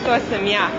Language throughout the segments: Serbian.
To sam ja.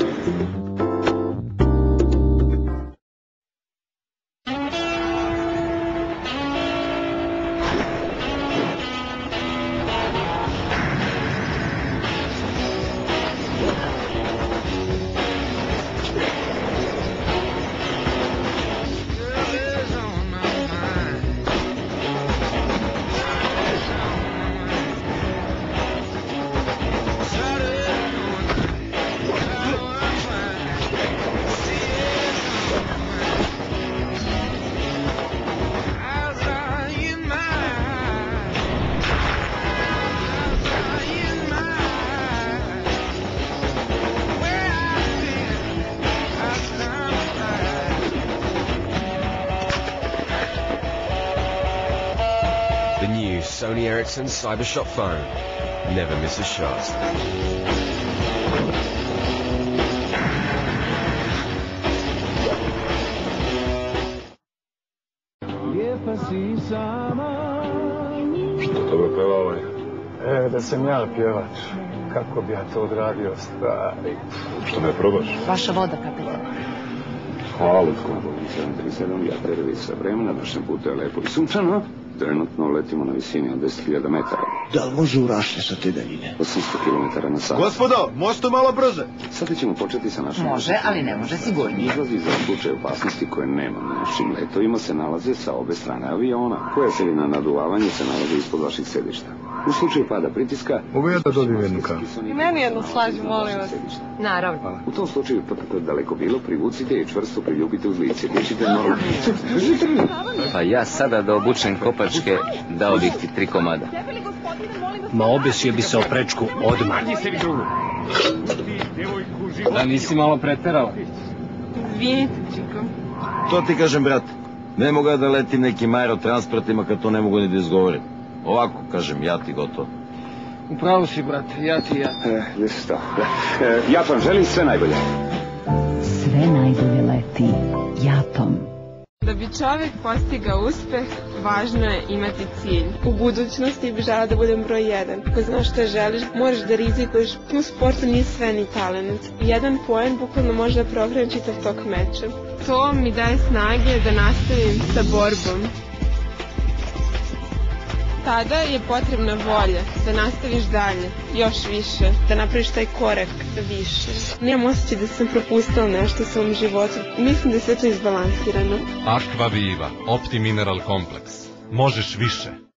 The new Sony Ericsson Cybershot phone. Never miss a shot. Što dobro peva ovaj? Da sam ja pjevač. Kako bi ja to odradio, stari? Što ne probaš? Vaša voda, kapetane. Hvala, Skobovi 737, ja prerevi sa vremena, današnjem putu je lepo i sunčano. Trenutno letimo na visini od 10.000 metara. Da li može u Rašlje sa te daljine? 800 km na sat. Gospodo, možete malo brže? Sada ćemo početi sa našom... Može, ali ne može sigurnije. Izlazi za slučaj opasnosti koje nema na našim letovima se nalaze sa obe strane aviona. Koja selina naduvavanja se nalaze ispod vaših sedišta. U slučaju pada pritiska... Mogu ja da dobijem jednu kavu? I meni jednu slađu, molim vas. Naravno. U tom slučaju, daleko bilo, privucite i čvrsto priljubite uz lice. Lječite normalno. Pa ja sada da obučem kopačke, dao bih ti 3 komada. Ma obesio bi se o prečku odmah. Da nisi malo preterala? Izvinite, Čiko. To ti kažem, brate. Ne mogu da letim nekim aerotransportima kad to ne mogu ni da izgovorim. Ovako, kažem, ja ti gotovo. Upravo si, brate, ja ti ja. Što? Ja vam želim sve najbolje. Sve najbolje leti jatom. Da bi čovjek postigao uspeh, važno je imati cilj. U budućnosti bih žela da budem broj 1. Ako znaš šta želiš, moraš da rizikuješ. U sportu nije sve ni talent. Jedan poen bukvalno može da preokrene čitav tok meča. To mi daje snage da nastavim sa borbom. Tada je potrebna volja da nastaviš dalje, još više, da napraviš taj korak više. Nemam osjećaj da sam propustila nešto u svom životu. Mislim da je sve to izbalansirano. Aqua Viva, Opti Mineral Kompleks. Možeš više.